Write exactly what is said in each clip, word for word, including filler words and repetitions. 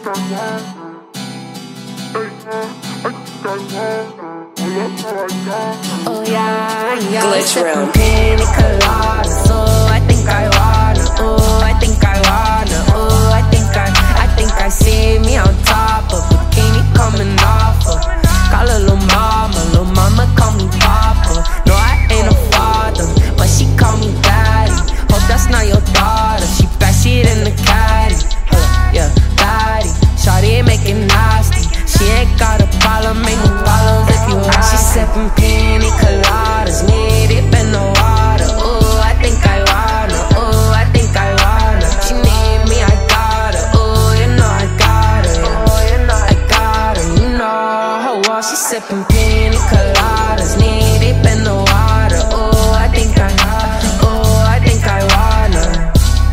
Oh yeah, yeah. Glitch round. Pina coladas. Oh, I think I wanna. Oh, I think I wanna. Oh, I think I, I think I see me on top of bikini coming off of. Call her lil' mama, lil' mama call me papa. No, I ain't a father, but she call me daddy. Hope that's not your daughter. She backseat in the caddy. Yeah, daddy. Shawty ain't making nasty. She ain't got a problem, ain't no problems if you want. She sippin' pina coladas, knee deep in the water. Oh, I think I wanna. Oh, I think I wanna. She need me, I got her. Oh, you know I got her. Oh, you know I got her. You know how she sippin' pina coladas, knee deep in the water. Oh, I think I. Oh, I think I wanna.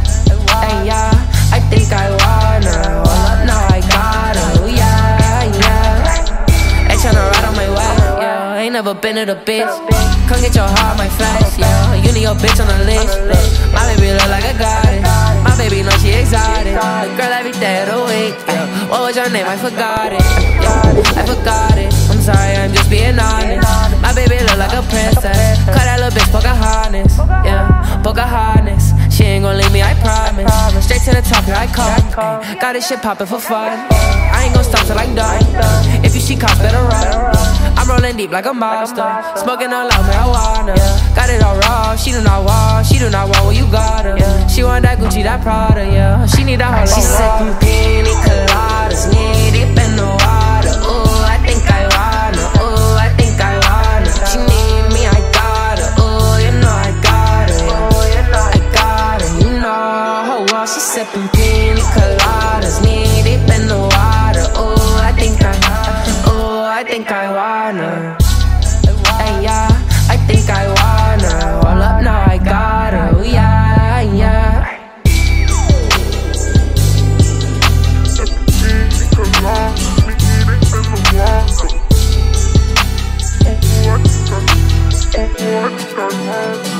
Hey, yeah, I think I wanna. Well, up now I got her. Oh, yeah, yeah. Ain't tryna ride on my way, yeah. Ain't never been to the bitch. Come get your heart, my flesh, yeah. You need your bitch on the list. My baby look like a goddess. My baby know she exotic. The girl every day of the week, yeah. What was your name? I forgot it, yeah. I forgot it. I'm sorry, I'm just being honest. My baby look like a princess. Cut that little bitch Pocahontas, yeah. Pocahontas. She ain't gon' leave me, I promise. Straight to the top, here I come. Got this shit poppin' for fun. I ain't gon' stop till I'm done. If you see cops, better run. I'm rolling deep like a monster. Smoking all out marijuana. Got it all raw, she do not want. She do not want what you got her. She want that Gucci, that Prada, yeah. She need that whole lot. She sippin' pina coladas, knee deep in the water. Oh, I think I wanna. Oh, I think I wanna. She need me, I got her. Oh, you know I got her. Oh, you know I got her. You know how she sippin' pina coladas, knee deep in the water. Oh, I think I. Oh, I think I wanna. Hey, yeah, I think I wanna. Roll up now, I got her. Oh, yeah, yeah. What?